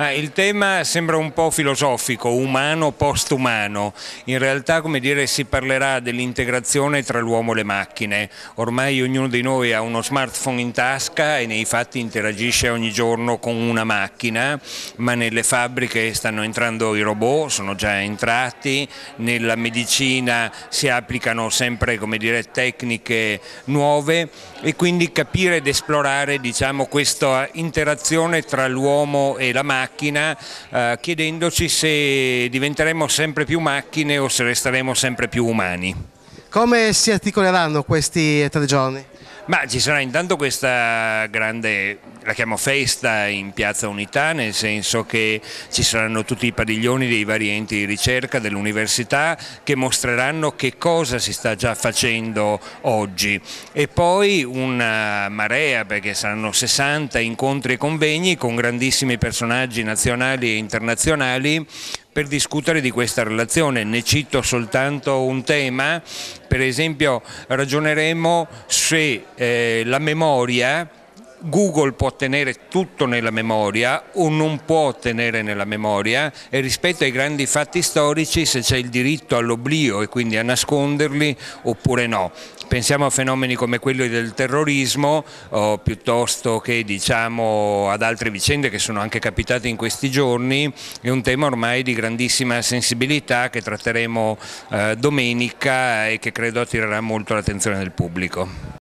Il tema sembra un po' filosofico, umano postumano. In realtà, come dire, si parlerà dell'integrazione tra l'uomo e le macchine. Ormai ognuno di noi ha uno smartphone in tasca e nei fatti interagisce ogni giorno con una macchina, ma nelle fabbriche stanno entrando i robot, sono già entrati, nella medicina si applicano sempre, come dire, tecniche nuove e quindi capire ed esplorare, diciamo, questa interazione tra l'uomo e la macchina, chiedendoci se diventeremo sempre più macchine o se resteremo sempre più umani. Come si articoleranno questi 3 giorni? Ma ci sarà intanto questa grande, la chiamo festa in Piazza Unità, nel senso che ci saranno tutti i padiglioni dei vari enti di ricerca dell'università che mostreranno che cosa si sta già facendo oggi, e poi una marea, perché saranno 60 incontri e convegni con grandissimi personaggi nazionali e internazionali per discutere di questa relazione. Ne cito soltanto un tema: per esempio ragioneremo se la memoria, Google può tenere tutto nella memoria o non può tenere nella memoria, e rispetto ai grandi fatti storici se c'è il diritto all'oblio e quindi a nasconderli oppure no. Pensiamo a fenomeni come quelli del terrorismo piuttosto che, diciamo, ad altre vicende che sono anche capitate in questi giorni. È un tema ormai di grandissima sensibilità che tratteremo domenica e che credo attirerà molto l'attenzione del pubblico.